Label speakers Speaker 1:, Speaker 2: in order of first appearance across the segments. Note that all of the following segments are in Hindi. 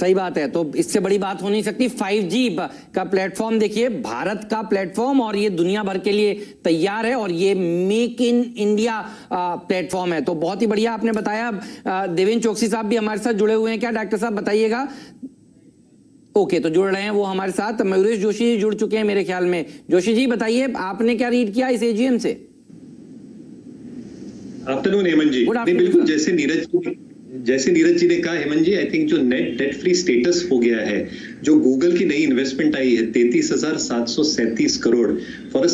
Speaker 1: सही बात है, तो इससे बड़ी बात हो नहीं सकती। 5G का प्लेटफॉर्म देखिए, भारत का प्लेटफॉर्म, और ये दुनिया भर के लिए तैयार है, और ये मेक इन इंडिया प्लेटफॉर्म है। तो बहुत ही बढ़िया आपने बताया। देवेंद्र चौकसी साहब भी हमारे साथ जुड़े हुए हैं क्या? डॉक्टर साहब बताइएगा। ओके, तो जुड़ रहे हैं वो हमारे साथ। मयूरेश जोशी जुड़ चुके हैं मेरे ख्याल में। जोशी जी बताइए, आपने क्या रीड किया इस एजीएम से?
Speaker 2: आफ्टरनून हेमंत जी। बिल्कुल जैसे नीरज जी ने कहा हेमंत जी, आई थिंक जो नेट डेट फ्री स्टेटस हो गया है, जो गूगल की नई इन्वेस्टमेंट आई है 33,737 करोड़ फॉर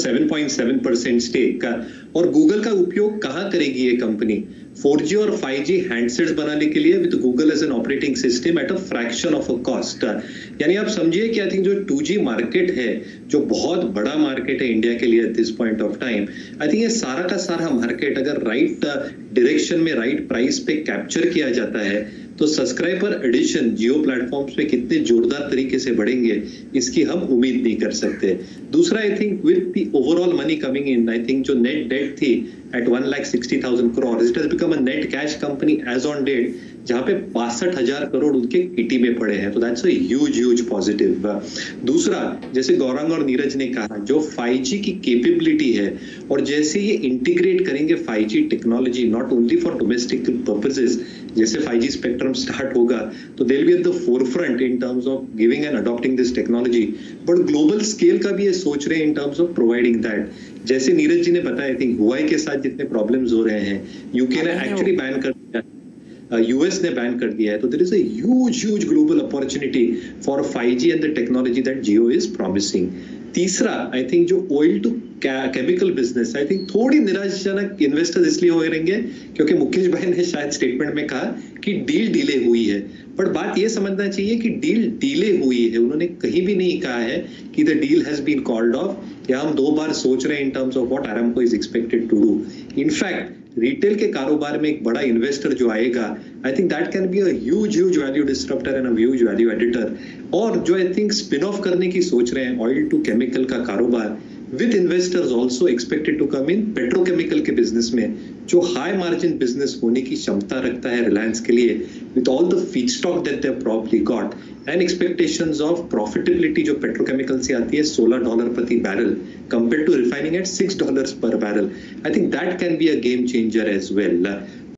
Speaker 2: 7.7% स्टेक का, और गूगल का उपयोग कहां करेगी ये कंपनी? 4G और 5G हैंडसेट्स बनाने के लिए with Google as an operating system at a fraction of a cost. यानी आप समझिए कि आई थिंक जो 2G मार्केट है, जो बहुत बड़ा मार्केट है इंडिया के लिए at this point of time, I think ये सारा का सारा मार्केट अगर राइट डायरेक्शन में राइट प्राइस पे कैप्चर किया जाता है तो सब्सक्राइबर एडिशन जियो प्लेटफॉर्म्स पे कितने जोरदार तरीके से बढ़ेंगे इसकी हम उम्मीद नहीं कर सकते। दूसरा, I think with the overall money coming in, I think जो नेट डेट थी at 1,60,000 crore, it has become a net cash company as on date, जहां पे 62,000 करोड़ उनके किटी में पड़े हैं। तो दैट्स अ ह्यूज पॉजिटिव। दूसरा, जैसे गौरंग और नीरज ने कहा, जो 5G की कैपेबिलिटी है, और जैसे ये इंटीग्रेट करेंगे 5G technology not only for domestic purposes, जैसे 5G स्पेक्ट्रम स्टार्ट होगा तो they will be at the forefront in terms of giving and adopting this technology, but global scale का भी ये सोच रहे हैं in terms of providing that. जैसे नीरज जी ने बताया, आई थिंक हुआई के साथ जितने प्रॉब्लम्स हो रहे हैं, यूके ने एक्चुअली बैन कर दिया, यूएस ने बैन कर दिया है, तो there is a huge global opportunity for 5G and the technology that Jio is promising. तीसरा, आई थिंक जो oil to chemical business, I think थोड़ी निराशाजनक इन्वेस्टर्स इसलिए हो रहेंगे क्योंकि मुकेश भाई ने शायद स्टेटमेंट में कहा कि डील डिले हुई है, बट बात ये समझना चाहिए कि डील डिले हुई है, उन्होंने कहीं भी नहीं कहा है कि the deal has been called off या हम 2 बार सोच रहे हैं in terms of what Aramco is expected to do. In fact retail के कारोबार में एक बड़ा इन्वेस्टर जो आएगा, I think that can be a huge value disruptor and a huge value editor. और जो आई थिंक स्पिन ऑफ करने की सोच रहे हैं ऑयल टू केमिकल का कारोबार, with investors also expected to come in petrochemical के बिजनेस में, जो हाई मार्जिन बिजनेस होने की क्षमता रखता है रिलायंस के लिए, with all the feedstock that they probably got and expectations of profitability जो पेट्रोकेमिकल से आती है $16 प्रति barrel compared to refining at $6 per barrel. I think that can be a game changer as well.